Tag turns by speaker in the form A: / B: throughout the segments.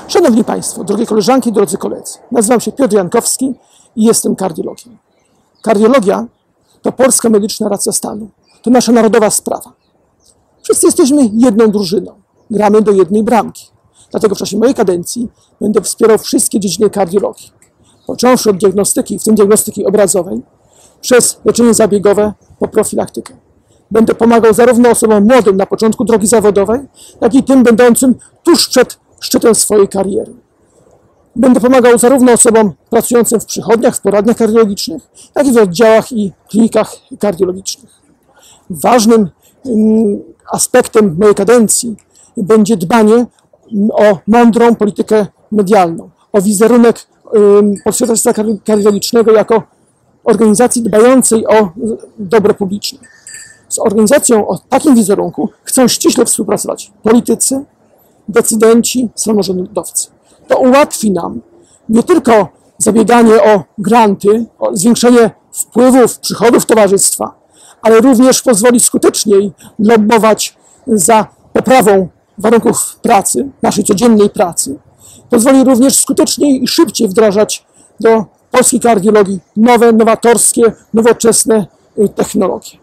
A: Szanowni Państwo, drogie koleżanki, drodzy koledzy, nazywam się Piotr Jankowski i jestem kardiologiem. Kardiologia to polska medyczna racja stanu. To nasza narodowa sprawa. Wszyscy jesteśmy jedną drużyną. Gramy do jednej bramki. Dlatego w czasie mojej kadencji będę wspierał wszystkie dziedziny kardiologii. Począwszy od diagnostyki, w tym diagnostyki obrazowej, przez leczenie zabiegowe po profilaktykę. Będę pomagał zarówno osobom młodym na początku drogi zawodowej, jak i tym będącym tuż przed szczytem swojej kariery. Będę pomagał zarówno osobom pracującym w przychodniach, w poradniach kardiologicznych, jak i w oddziałach i klinikach kardiologicznych. Ważnym aspektem mojej kadencji będzie dbanie o mądrą politykę medialną, o wizerunek Polskiego Towarzystwa Kardiologicznego jako organizacji dbającej o dobro publiczne. Z organizacją o takim wizerunku chcą ściśle współpracować politycy, decydenci, samorządowcy. To ułatwi nam nie tylko zabieganie o granty, o zwiększenie wpływów, przychodów towarzystwa, ale również pozwoli skuteczniej lobbować za poprawą warunków pracy, naszej codziennej pracy. Pozwoli również skuteczniej i szybciej wdrażać do polskiej kardiologii nowe, nowatorskie, nowoczesne technologie.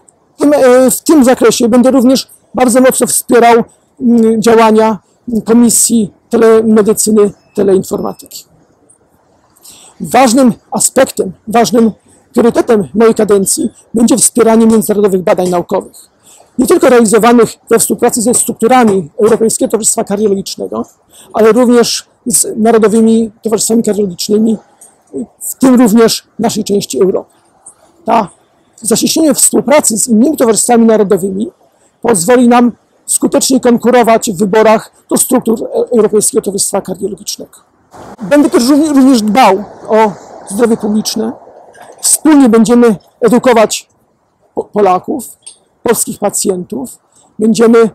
A: W tym zakresie będę również bardzo mocno wspierał działania Komisji Telemedycyny, Teleinformatyki. Ważnym aspektem, ważnym priorytetem mojej kadencji będzie wspieranie międzynarodowych badań naukowych. Nie tylko realizowanych we współpracy ze strukturami Europejskiego Towarzystwa Kardiologicznego, ale również z narodowymi towarzystwami kardiologicznymi, w tym również naszej części Europy. Zacieśnienie współpracy z innymi towarzystwami narodowymi pozwoli nam skutecznie konkurować w wyborach do struktur Europejskiego Towarzystwa Kardiologicznego. Będę też również dbał o zdrowie publiczne. Wspólnie będziemy edukować Polaków, polskich pacjentów. Będziemy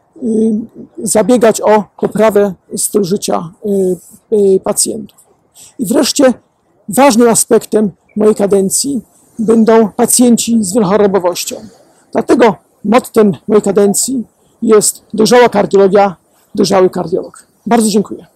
A: zabiegać o poprawę stylu życia pacjentów. I wreszcie ważnym aspektem mojej kadencji będą pacjenci z wielochorobowością. Dlatego mottem mojej kadencji jest dojrzała kardiologia, dojrzały kardiolog. Bardzo dziękuję.